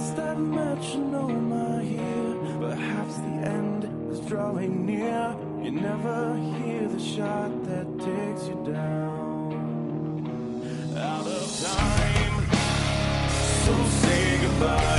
lost that metronome I hear. Perhaps the end is drawing near. You never hear the shot that takes you down. Out of time, so say goodbye.